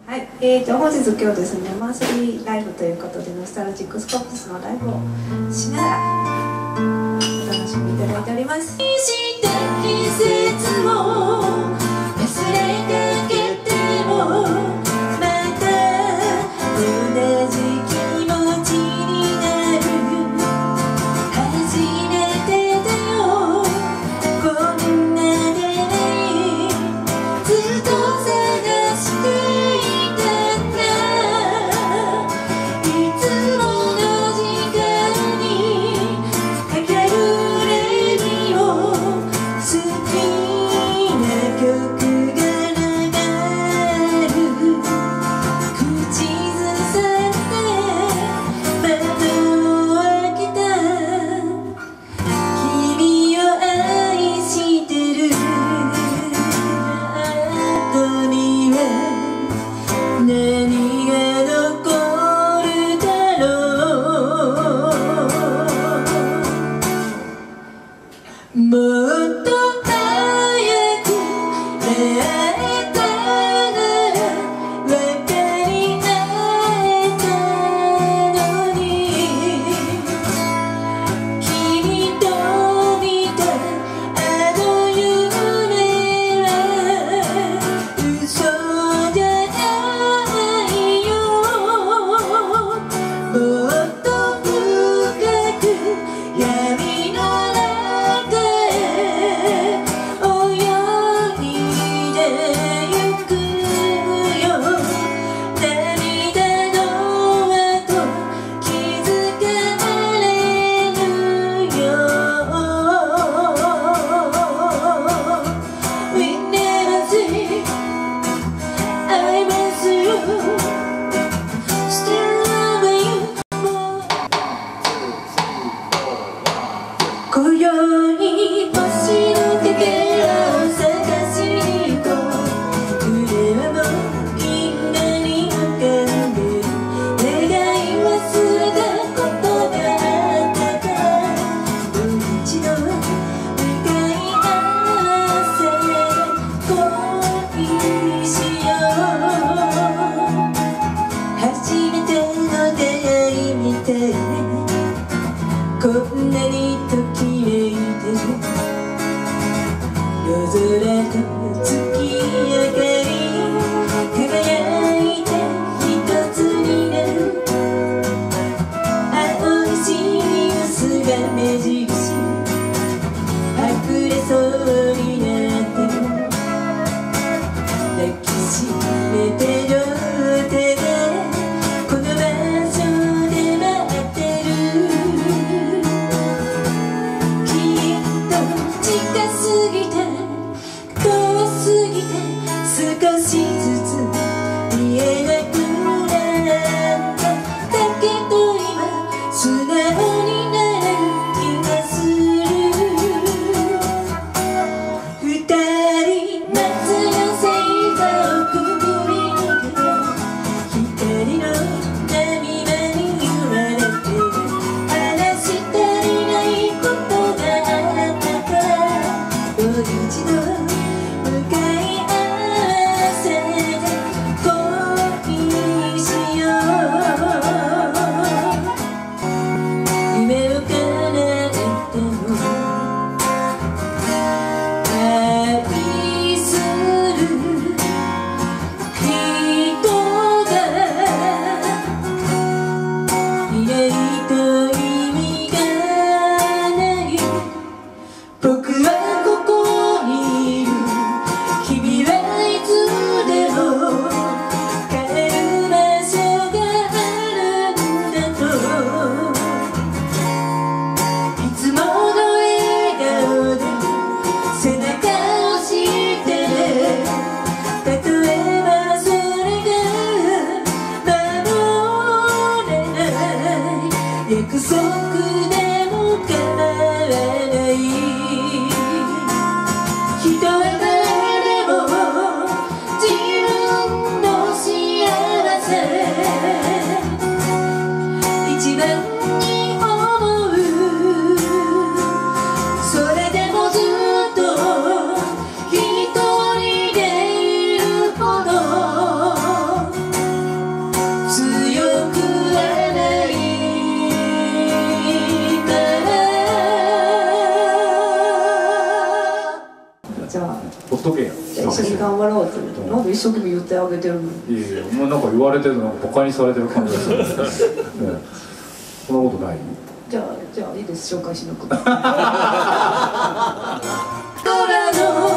はい、本日今日ですね、マンスリーライブということで、ノスタルジックスコップスのライブをしながらお楽しみいただいております。 した季節を忘れかけてもまた同じ気持ちになる。初めてだよこんな出会い、ずっと探していたんだ。いつもの時間にかけるレディオ、好きな曲が流れる。口ずさんで窓を開けた。君を愛してる後には何が残るだろう。もっと早く出会えたなら分かり合えたのに。君と見たあの夢は嘘じゃないよ。もっと深く闇の中へ泳いでゆくよ。涙の後気づかれるよ。 We never say I miss you, still love you more. 今宵星のかけらを探しに行こう。腕はもう銀河に浮かんでる。願い忘れたことがあったから、もう一度向かい合わせ恋しよう。初めての出会いみたいね。こんなにときめいてる。夜空と月明かり輝いて一つになる。青いシリウスが目印、隠れそうになっても抱きしめて両手でこの場所で待ってる。きっと近すぎた遠すじゃあほっとけや。 じゃあ一緒に頑張ろうってなんで一生懸命言ってあげてるの。 いやいや、もうなんか言われてるの、なんかバカにされてる感じがするんですね。そんなことない？ じゃあいいです、紹介しなくて。 空の